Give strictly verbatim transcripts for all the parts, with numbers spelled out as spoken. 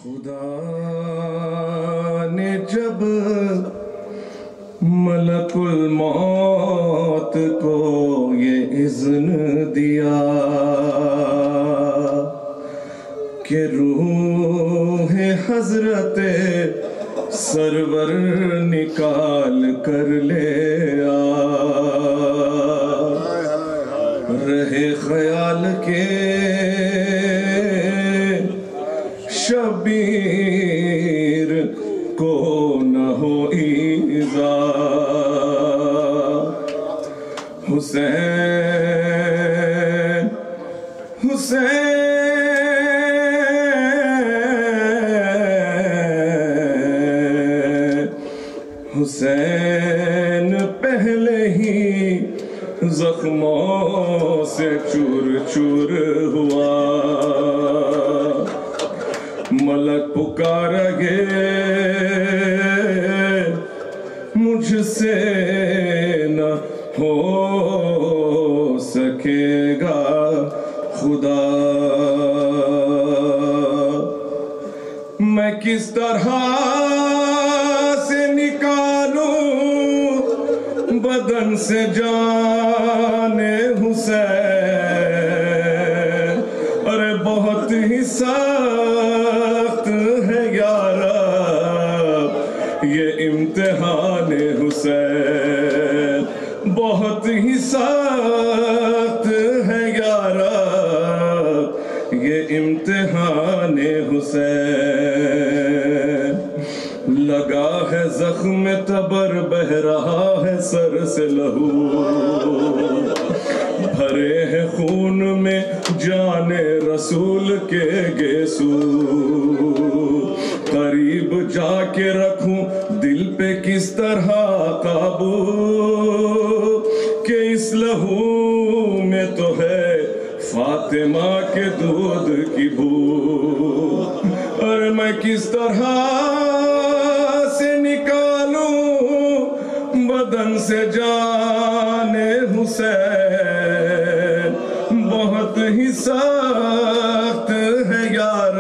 خدا نے جب ملک الموت کو یہ اذن دیا کہ روح حضرت سرور نکال کر لے آ، رہے خیال کے شبیر کو نہ ہو ایذا، حسین حسین حسین پہلے ہی زخموں سے چور چور ہوا، ملک پکارے مجھ سے نہ ہو سکے گا خدا، میں کس طرح سے نکالوں بدن سے جان حسین، ارے بہت ہی سخت ہے یار یہ امتحان حسین، بہت ہی سخت ہے یار یہ امتحان حسین، لگا ہے زخم تبر بہ رہا ہے سر سے لہو، بھرے ہیں خون میں جان رسول کے گیسو، قریب جا کے رکھوں دل پہ کس طرح قابو کہ اس لہو میں تو ہے فاطمہ کے دودھ کی بو، اور میں کس طرح سے نکالوں بدن سے جان حسین، بہت ہی سخت ہے یار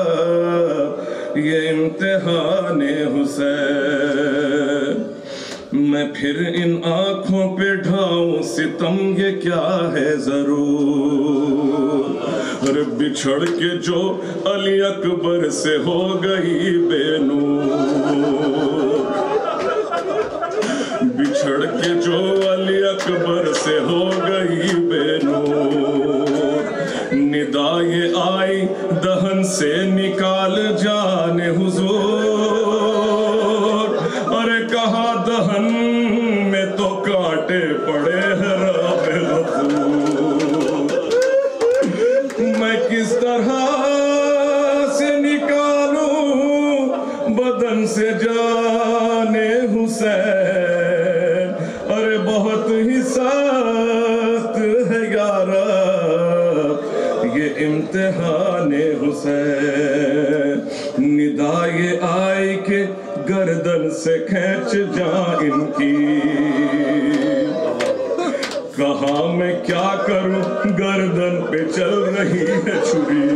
یہ امتحان حسین، میں پھر ان آنکھوں پہ ڈھاؤں ستم یہ کیا ہے ضرور، اور بچھڑ کے جو علی اکبر سے ہو گئی بے نور، بچھڑ کے جو علی اکبر سے ہو گئی بے نور، ندا یہ آئی دہن سے نکال جان حضور، اور کہا دہن میں تو کانٹے پڑے ہیں رب غفور، میں کس طرح سے نکالوں بدن سے جان حسین، ارے بہت ہی سخت ہے یار یہ امتحان حسین، ندا یہ آئی کہ گردن سے کھینچ جا ان کی، کہا میں کیا کروں گردن پہ چل رہی ہے چھری،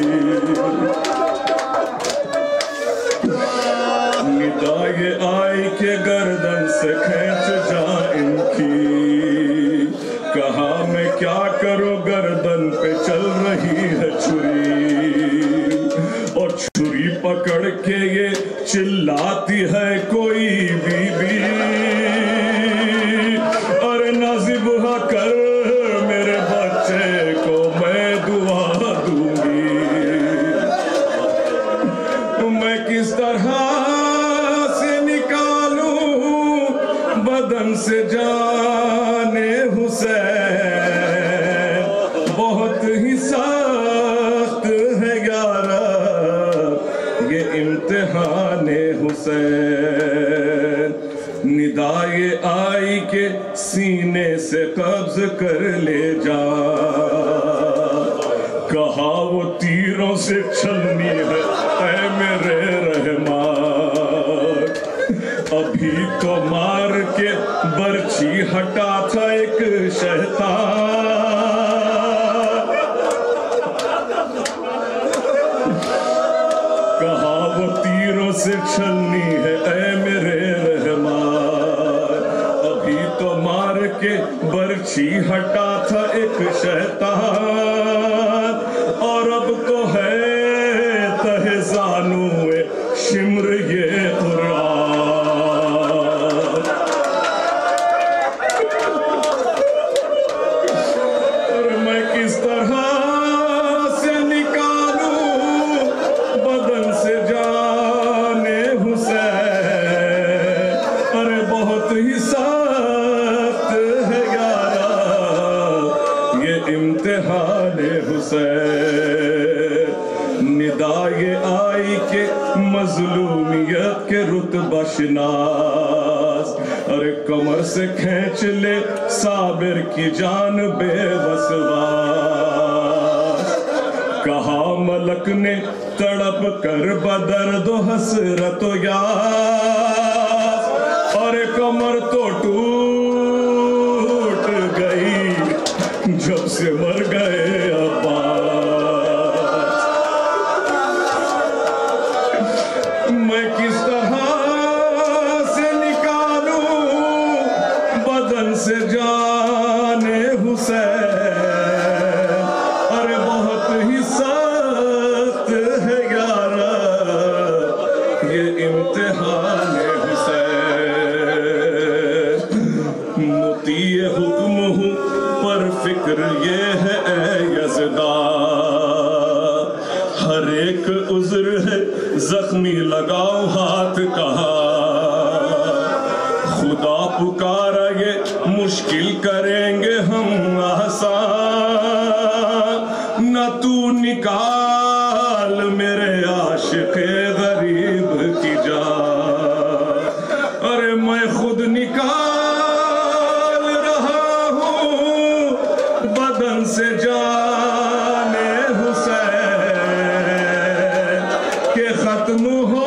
ندا یہ آئی کہ گردن سے کھینچ جا ان کی، کہا میں کیا کروں گردن پہ چل رہی ہے چھری، اور چھری پکڑ کے یہ چلاتی ہے کوئی بی بی، اور نازبہ کر میرے بچے کو میں دعا دوں گی، میں کس طرح سے نکالوں بدن سے جان حسین، بہت ہی سخت ہے یار یہ امتحان حسین، ندا یہ آئی کہ سینے سے قبض کر لے جا، کہا وہ تیروں سے چھلنی ہے اے میرے رحمان، ابھی تو مار کے برچھی ہٹا تھا ایک شیطان، کہا چھلنی ہے اے میرے رحمان. ابھی تو مار کے برچھی ہٹا تھا ایک شیطان, اور اب تو ہے تہ زانوئے شمر یہ قرآن. اور میں کس طرح سے نکالوں بدن سے جان حسین, ارے بہت ہی سخت ہے یارا یہ امتحان حسین. ندائے آئی کہ مظلومیت کے رتبہ شناس, ارے کمر سے کھینچ لے صابر کی جان بے وسواس. کہا ملک نے تڑپ کر بدرد و حسرت و یاس, اور کمر تو ٹوٹ گئی جب سے مر گئے عباس. میں کس طرح سے نکالوں بدن سے جان حسین, ارے بہت ہی سخت ہے یارا یہ امتحان حسین. مطیع حکم ہوں پر فکر یہ ہے اے یزداں, ہر ایک عذر ہے زخمی لگاؤ ہاتھ کہا. خدا پکارا یہ مشکل کریں گے ہم آسان, نہ تو نکال میرے عاشق غریب کی جان, ارے میں خود نکال رہا ہوں بدن سے جان حسین کہ ختم ہو